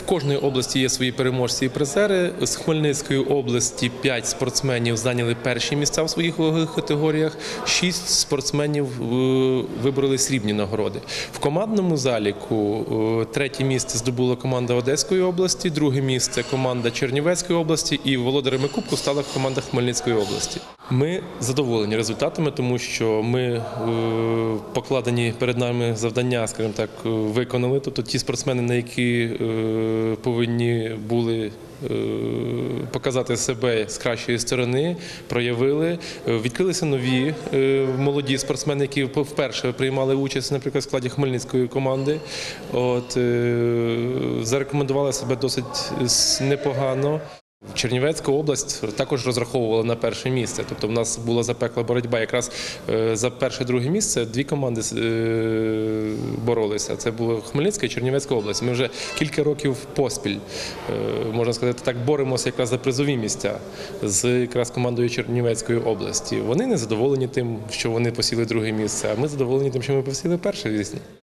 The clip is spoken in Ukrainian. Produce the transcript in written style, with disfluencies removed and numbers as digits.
кожної області є свої переможці і призери. З Хмельницької області 5 спортсменів зайняли перші місця в своїх вагових категоріях, 6 спортсменів вибороли срібні нагороди. В командному заліку третє місце здобула команда Одеської області, друге місце команда Чернівецької області і володарями кубку стала команда Хмельницької області. Ми задоволені результатами, тому що ми покладені перед нами завдання, скажімо так, виконали. Тобто ті спортсмени, на які повинні були показати себе з кращої сторони, проявили. Відкрилися нові молоді спортсмени, які вперше приймали участь, наприклад, в складі Хмельницької команди. Зарекомендували себе досить непогано. Чернівецька область також розраховувала на перше місце, тобто в нас була запекла боротьба. Якраз за перше-друге місце дві команди боролися. Це була Хмельницька і Чернівецька область. Ми вже кілька років поспіль, можна сказати так, боремося якраз за призові місця з якраз командою Чернівецької області. Вони не задоволені тим, що вони посіли друге місце, а ми задоволені тим, що ми посіли перше, звісно.